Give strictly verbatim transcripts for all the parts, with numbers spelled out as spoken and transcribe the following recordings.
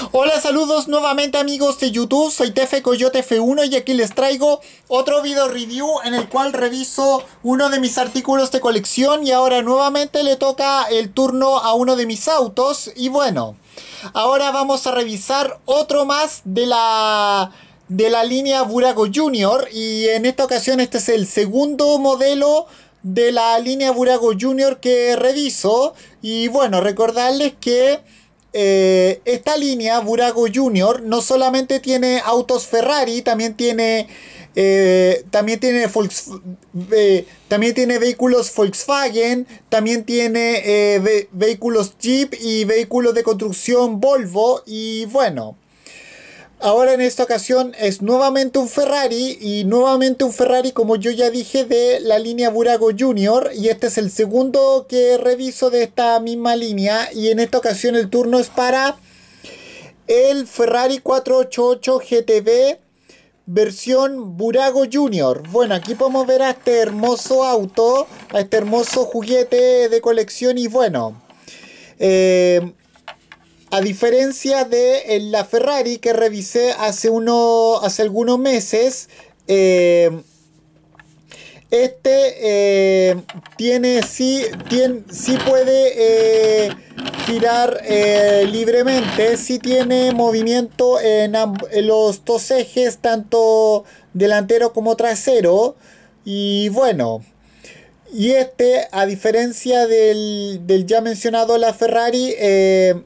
Hola, saludos nuevamente amigos de YouTube, soy Tefe Coyote F uno y aquí les traigo otro video review en el cual reviso uno de mis artículos de colección y ahora nuevamente le toca el turno a uno de mis autos y bueno, ahora vamos a revisar otro más de la, de la línea Burago Junior y en esta ocasión este es el segundo modelo de la línea Burago Junior que reviso y bueno, recordarles que Eh, esta línea Burago Junior no solamente tiene autos Ferrari, también tiene eh, también tiene Volks, eh, también tiene vehículos Volkswagen, también tiene eh, ve vehículos Jeep y vehículos de construcción Volvo y bueno. Ahora en esta ocasión es nuevamente un Ferrari y nuevamente un Ferrari como yo ya dije de la línea Burago Junior y este es el segundo que reviso de esta misma línea y en esta ocasión el turno es para el Ferrari cuatrocientos ochenta y ocho G T B versión Burago Junior. Bueno, aquí podemos ver a este hermoso auto, a este hermoso juguete de colección y bueno, eh, a diferencia de la Ferrari que revisé hace, uno, hace algunos meses, eh, este eh, tiene, sí, tiene, sí puede eh, girar eh, libremente, sí tiene movimiento en, en los dos ejes, tanto delantero como trasero. Y bueno, y este, a diferencia del, del ya mencionado la Ferrari, eh,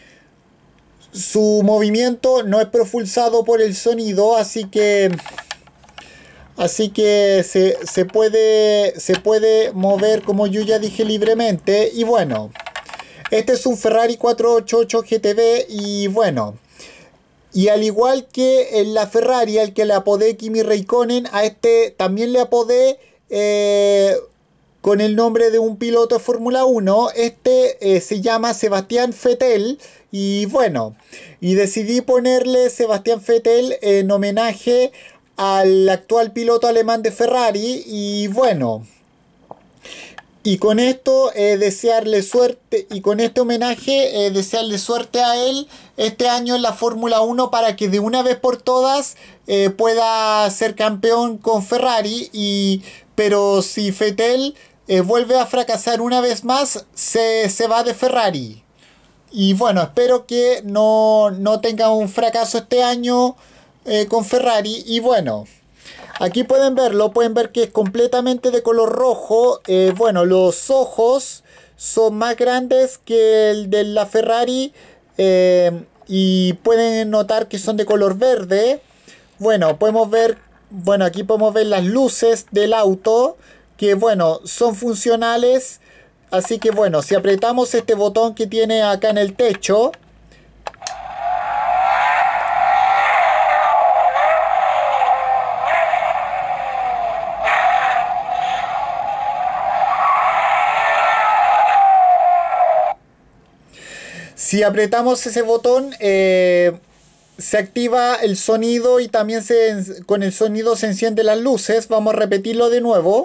su movimiento no es propulsado por el sonido, así que así que se, se puede se puede mover, como yo ya dije, libremente. Y bueno, este es un Ferrari cuatrocientos ochenta y ocho G T B y bueno, y al igual que en la Ferrari al que le apodé Kimi Räikkönen, a este también le apodé eh, con el nombre de un piloto de Fórmula uno. Este eh, se llama Sebastián Vettel. Y bueno, y decidí ponerle Sebastián Vettel en homenaje al actual piloto alemán de Ferrari. Y bueno, y con esto eh, desearle suerte, y con este homenaje eh, desearle suerte a él este año en la Fórmula uno para que de una vez por todas eh, pueda ser campeón con Ferrari. Y, pero si Vettel eh, vuelve a fracasar una vez más, se, se va de Ferrari. Y bueno, espero que no, no tenga un fracaso este año eh, con Ferrari. Y bueno, aquí pueden verlo, pueden ver que es completamente de color rojo. Eh, bueno, los ojos son más grandes que el de la Ferrari eh, y pueden notar que son de color verde. Bueno, podemos ver, bueno, aquí podemos ver las luces del auto que bueno, son funcionales. Así que bueno, si apretamos este botón que tiene acá en el techo, si apretamos ese botón, eh, se activa el sonido y también se, con el sonido se encienden las luces. Vamos a repetirlo de nuevo.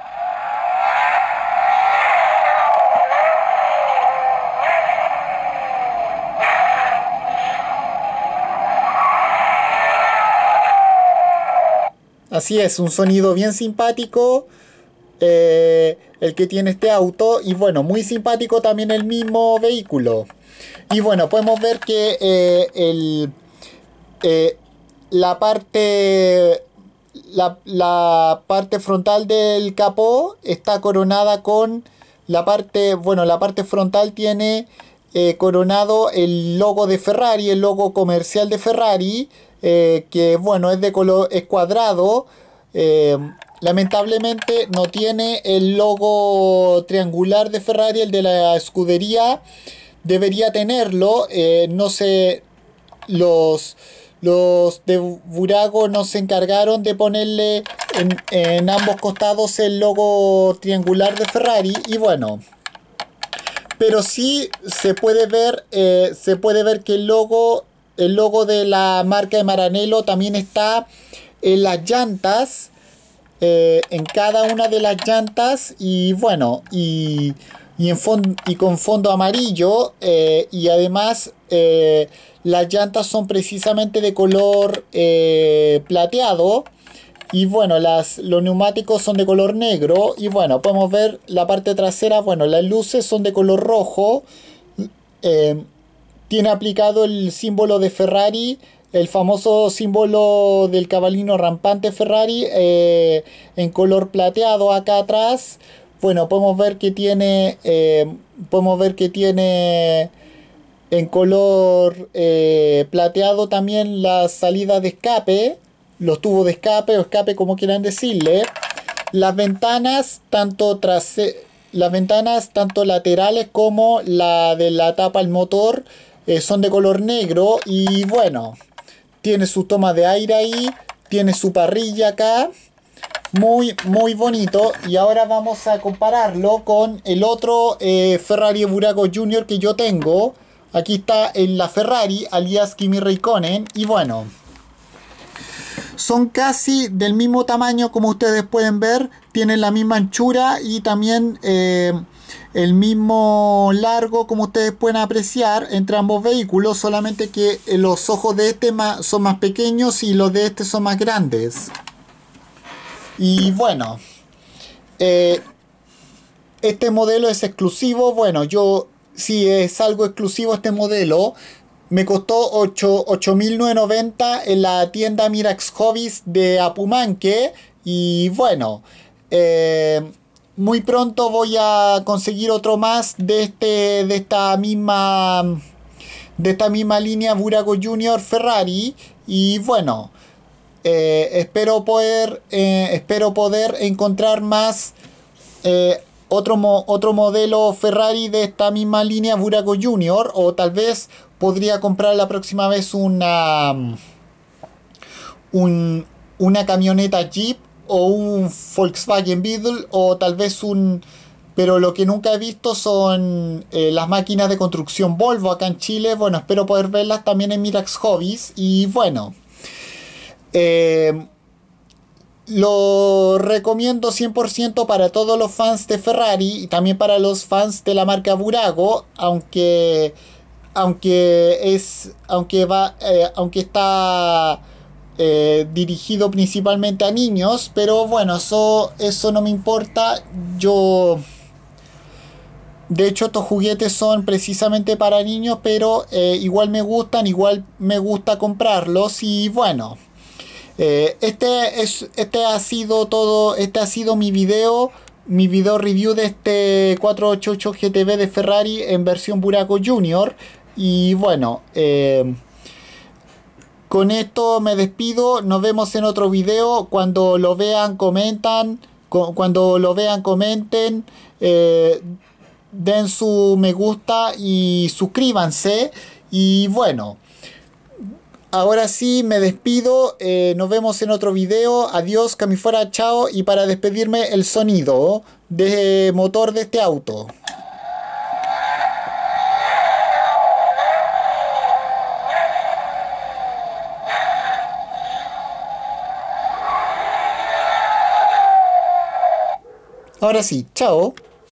Así es, un sonido bien simpático eh, el que tiene este auto. Y bueno, muy simpático también el mismo vehículo. Y bueno, podemos ver que eh, el, eh, la parte la, la parte frontal del capó está coronada con la parte, bueno, la parte frontal tiene eh, coronado el logo de Ferrari, el logo comercial de Ferrari. Eh, que bueno, es de color, es cuadrado. Eh, lamentablemente no tiene el logo triangular de Ferrari, el de la escudería debería tenerlo. Eh, no sé, los los de Burago no se encargaron de ponerle en, en ambos costados el logo triangular de Ferrari. Y bueno, pero sí se puede ver eh, se puede ver que el logo El logo de la marca de Maranello también está en las llantas, eh, en cada una de las llantas. Y bueno, y y, en fon- y con fondo amarillo, eh, y además eh, las llantas son precisamente de color eh, plateado. Y bueno, las, los neumáticos son de color negro. Y bueno, podemos ver la parte trasera. Bueno, las luces son de color rojo. Eh, Tiene aplicado el símbolo de Ferrari, el famoso símbolo del cabalino rampante Ferrari, eh, en color plateado acá atrás. Bueno, podemos ver que tiene, eh, podemos ver que tiene en color eh, plateado también las salidas de escape, los tubos de escape o escape como quieran decirle. Las ventanas, tanto trase- las ventanas tanto laterales como la de la tapa al motor, eh, son de color negro. Y bueno, tiene su toma de aire ahí, tiene su parrilla acá. Muy, muy bonito. Y ahora vamos a compararlo con el otro eh, Ferrari Burago Junior que yo tengo. Aquí está en la Ferrari, alias Kimi Raikkonen. Y bueno, son casi del mismo tamaño como ustedes pueden ver. Tienen la misma anchura y también eh, el mismo largo como ustedes pueden apreciar entre ambos vehículos. Solamente que los ojos de este son más pequeños y los de este son más grandes. Y bueno, eh, este modelo es exclusivo. Bueno, yo si es algo exclusivo este modelo. Me costó ocho mil novecientos noventa en la tienda Mirax Hobbies de Apumanque. Y bueno, eh, muy pronto voy a conseguir otro más de, este, de esta misma de esta misma línea Burago Junior Ferrari. Y bueno, eh, espero poder eh, espero poder encontrar más eh, otro, mo otro modelo Ferrari de esta misma línea Burago Junior, o tal vez podría comprar la próxima vez una un, una camioneta Jeep o un Volkswagen Beetle, o tal vez un, pero lo que nunca he visto son eh, las máquinas de construcción Volvo acá en Chile. Bueno, espero poder verlas también en Mirax Hobbies. Y bueno, eh, lo recomiendo cien por ciento para todos los fans de Ferrari y también para los fans de la marca Burago, aunque aunque es aunque va eh, aunque está eh, dirigido principalmente a niños. Pero bueno, eso eso no me importa. Yo de hecho estos juguetes son precisamente para niños, pero eh, igual me gustan, igual me gusta comprarlos. Y bueno, Eh, este, es, este ha sido todo, este ha sido mi video, mi video review de este cuatrocientos ochenta y ocho G T B de Ferrari en versión Burago Junior. Y bueno, eh, con esto me despido. Nos vemos en otro video. Cuando lo vean, comentan. Cuando lo vean, comenten. Eh, den su me gusta y suscríbanse. Y bueno, ahora sí me despido. Eh, nos vemos en otro video. Adiós, que me fuera, chao. Y para despedirme, el sonido de motor de este auto. Ahora sí, chao.